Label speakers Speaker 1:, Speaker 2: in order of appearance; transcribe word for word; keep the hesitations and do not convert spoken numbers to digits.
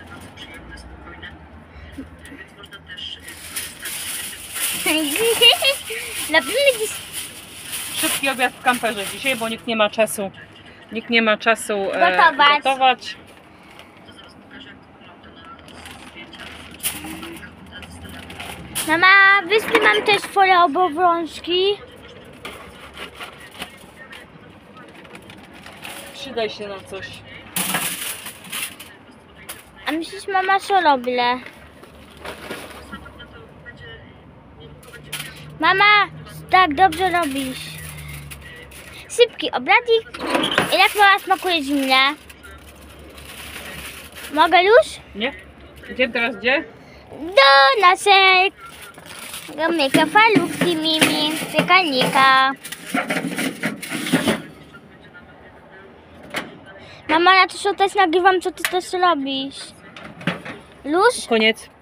Speaker 1: Robimy dziś...
Speaker 2: Szybki obiad w kamperze dzisiaj, bo nikt nie ma czasu. Nikt nie ma czasu e,
Speaker 1: Gotować.
Speaker 2: gotować.
Speaker 1: Mama, wiesz, że mam też swoje obowiązki.
Speaker 2: Przydaj się na coś.
Speaker 1: A myślisz, mama, co robię? Mama, tak dobrze robisz. Szybki obradzik. I jak mama smakuje zimne? Mogę już?
Speaker 2: Nie? Gdzie teraz gdzie?
Speaker 1: Do naszej myka falówki Mimi, piekarnika. Mama, ja też też nagrywam, co ty też robisz. Już?
Speaker 2: Koniec.